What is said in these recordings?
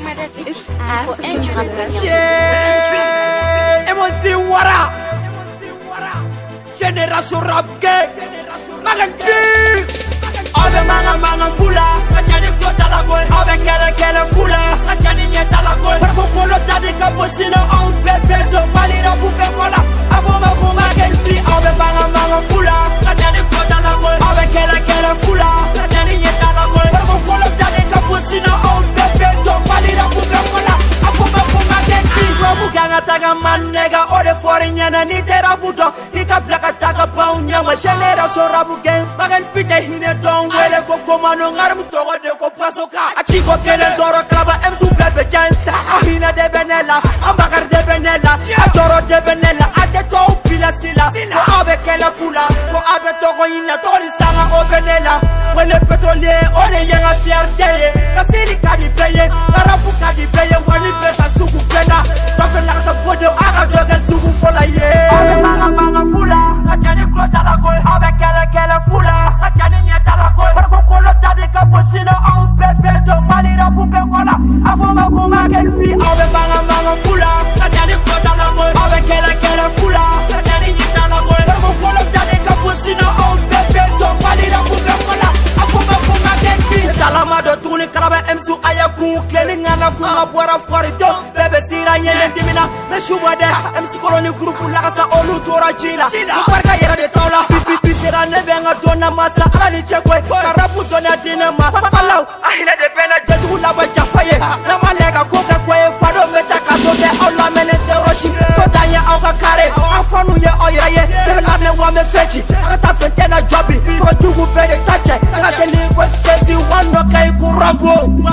Yeah, emosi wara. Génération rap gay. Maganti. Ave manga fula. Achani kota la boy. Ave kele fula. Achani nyeta la boy. Parko kolo tadi kaposina on pepe do malira pupe kola. Afoma kuma gelpi. Ave manga fula. Achani kota la boy. Ave kele fula. Achani nyeta la boy. Parko kolo tadi kaposina on pepe do malira pupe kola. Afoma kuma gelpi. Romu ganga taga man nega ode fori nyana ni tera budo. Ika plaka taga baun nyama génération rabu gang. Magan pite hine don wele ko komano ngarmu togo de ko pasoka. Achiko kele doro klaba emsu bebe jansa. Ahina de benela, ambakar de benela, achoro de benela, ate to pila sila. Ko abe kele fula, ko abe togo ina tori sanga o benela. Wele pétrolier, on est yenga fierté. Kasili kadi paye, karabu kadi paye, wani pesa suku pena. Bafe la sa bodo aga doga suku fola ye. Abe manga fula, achani klota la koy. Abe kele fula, achani nyeta la koy. Parko kolo tadi kaposina au pepe do malira pupe kola. Afoma kuma gelpi. Abe manga fula, achani klota la koy. Abe kele fula, achani nyeta la koy. Parko kolo tadi kaposina au pepe do malira pupe kola. Afoma kuma gelpi. Talama do tuni kalaba emsu ayaku klelinga na kuma bora forido. Bebe sira nyene dimina me shubade MC koloni groupe la kasa olu tora jila. Parka yera de tola. Pipi sera nebenga dona masa ali chekwe. Karabu dona dinama. Palau ahina de bena jetu la baja faye. Na malega koka kwe fado meta kato de Allah mene teroshi. Sotanya auka kare. Afanu ye oyaye. Bela me wa me fechi. Ata fentena jobi. Ko jugu bede tache. Ata ni ko sesi wano kai kurambo.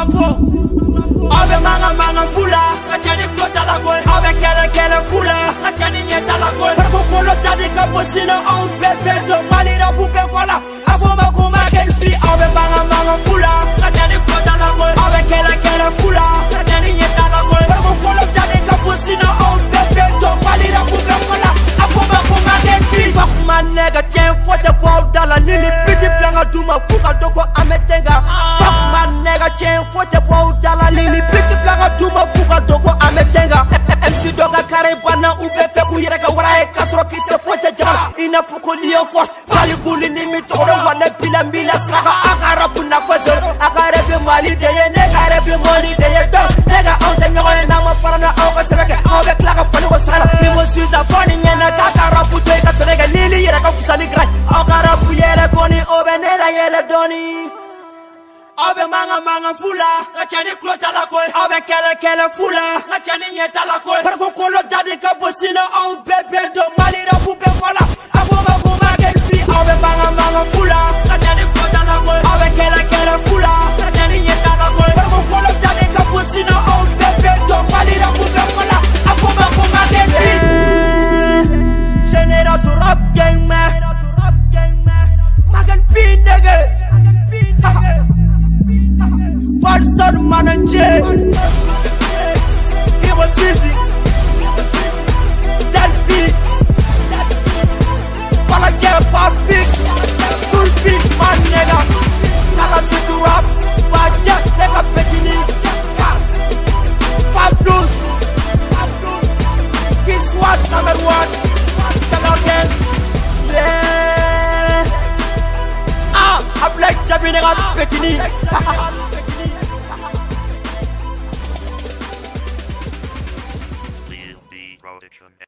Ave manga fula. Achani klota la boy. Ave kele fula. Achani nyeta la boy. Parko kolo tadi kaposina on pepe do malira pupe kola. Afoma kuma gelpi. Ave manga fula. Achani klota la boy. Ave kele fula. Achani nyeta la boy. Parko kolo tadi kaposina on pepe do malira pupe kola. Afoma kuma gelpi. Bakuma nega chen fote bow dala lili piti planga duma fuka doko ametenga. Bakuma nega chen fote bow dala lili piti planga duma fuka doko ametenga. MC doga kare bana ube feku yereka warae kasro kise fote jama. Ina fuko liyo force pali guli nimi toro wane pila mbila sraka. Akara puna fose akare bi mali deye nega are bi mali deye do. Nega onte nyoye nama farana auka sebeke aube klaka fani ko sala. Nimo suza fani nyena kakara puto eka serega lili yereka fusali grai. Akara puyele koni obe nela yele doni. Abe manga fula, achani klota la koy. Abe kele fula, achani nyeta la koy. Parko kolo tadi kaposina on pepe do malira pupe kola. Afoma kuma gelpi. Abe manga fula, achani klota la koy. Abe kele fula, achani nyeta la koy. Parko kolo tadi kaposina on pepe do malira pupe kola. Afoma kuma gelpi. Génération rap gang man. Magan pi nigga. Person manager. It was easy. That beat. Palaja pop beat. Full beat man nigga. Nala situ rap. Baja nigga petini. Pop blues. Kiss what number one. Tell again. Yeah. I'm like Jabi nigga petini. Production